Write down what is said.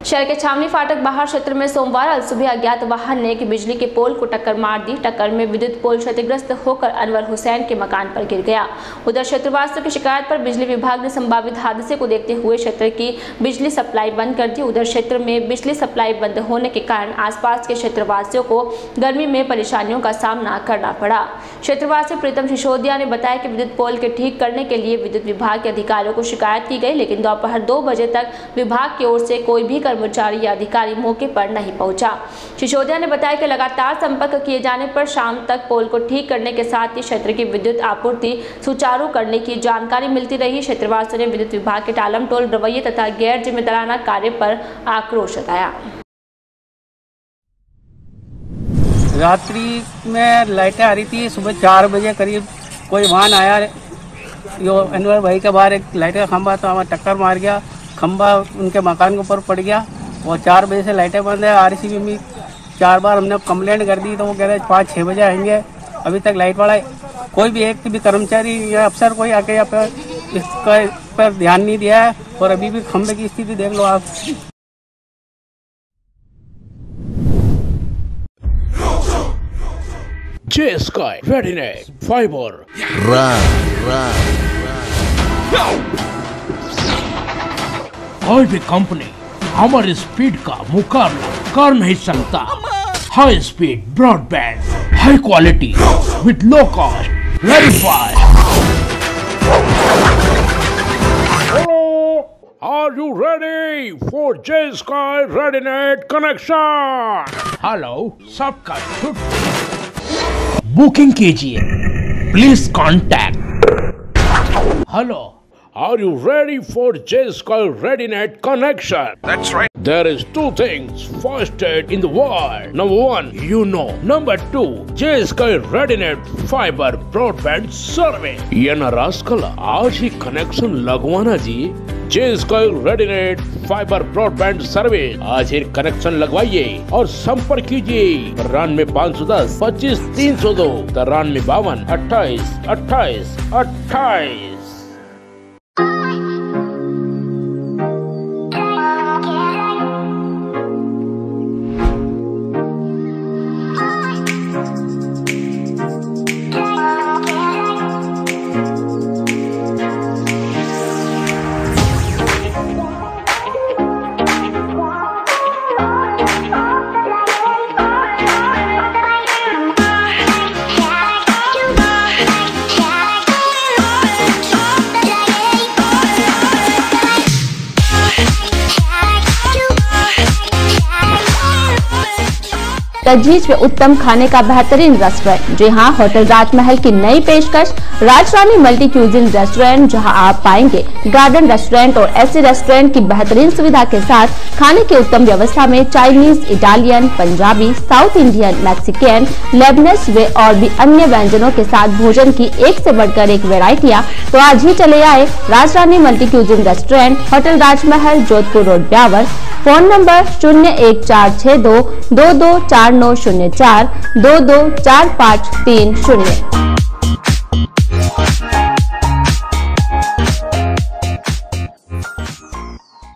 शहर के छावनी फाटक बाहर क्षेत्र में सोमवार अलसुबह अज्ञात वाहन ने एक बिजली के पोल को टक्कर मार दी। टक्कर में विद्युत पोल क्षतिग्रस्त होकर अनवर हुसैन के मकान पर गिर गया। उधर क्षेत्रवासियों की शिकायत पर बिजली विभाग ने संभावित हादसे को देखते हुए क्षेत्र की बिजली सप्लाई बंद कर दी। उधर क्षेत्र में बिजली सप्लाई बंद होने के कारण आसपास के क्षेत्रवासियों को गर्मी में परेशानियों का सामना करना पड़ा। क्षेत्रवासी प्रीतम सिसोदिया ने बताया कि विद्युत पोल के ठीक करने के लिए विद्युत विभाग के अधिकारियों को शिकायत की गई, लेकिन दोपहर 2 बजे तक विभाग की ओर से कोई भी कर्मचारी या अधिकारी मौके पर नहीं पहुंचा। सिसोदिया ने बताया कि लगातार संपर्क किए जाने पर शाम तक पोल को ठीक करने के साथ ही क्षेत्र की विद्युत आपूर्ति सुचारू करने की जानकारी मिलती रही। क्षेत्रवासियों ने विद्युत विभाग के टालमटोल रवैये तथा गैर जिम्मेदाराना कार्य पर आक्रोश जताया। रात्रि में लाइटें आ रही थी, सुबह 4 बजे करीब कोई वाहन आया, यो अनवर भाई के बाहर एक लाइट का खंभा था, वहाँ टक्कर मार गया, खंभा उनके मकान के ऊपर पड़ गया और 4 बजे से लाइटें बंद है। RCB में 4 बार हमने कंप्लेंट कर दी तो वो कह रहे 5-6 बजे आएंगे। अभी तक लाइट वाला कोई भी एक भी कर्मचारी या अफसर कोई आके यहाँ पर इसका पर ध्यान नहीं दिया है और अभी भी खंभे की स्थिति देख लो आप। J-Sky Readinet Fiber highway company हमारे स्पीड का मुकाबला कर नहीं सकता। High speed broadband, high quality with low cost, verified. Are you ready for J-Sky Readinet connection? Hello, सबका बुकिंग कीजिए, please contact. Hello, are you ready for J-Sky Readinet connection? That's right. There is 2 things fastest in the world. Number 1, you know. Number 2, J-Sky Readinet Fiber Broadband Service. ये नाराज कल आज ही connection लगवाना जी। J-Sky Readinet Fiber Broadband Service आज ही connection लगवाइए और संपर्क कीजिए 93-510 25-302 93-52 28 28 28। तजवीज में उत्तम खाने का बेहतरीन रेस्टोरेंट। जी हाँ, होटल राजमहल की नई पेशकश राजरानी मल्टी क्यूजिन रेस्टोरेंट, जहां आप पाएंगे गार्डन रेस्टोरेंट और ऐसे रेस्टोरेंट की बेहतरीन सुविधा के साथ खाने की उत्तम व्यवस्था में Chinese, Italian, Punjabi, South Indian, Mexican, Lebanese वे और भी अन्य व्यंजनों के साथ भोजन की एक से बढ़कर एक वैरायटियां। तो आज ही चले आए Rajrani multi cuisine restaurant, hotel Rajmahal, Jodhpur road, Beawar. Phone number 01462 224904 224530।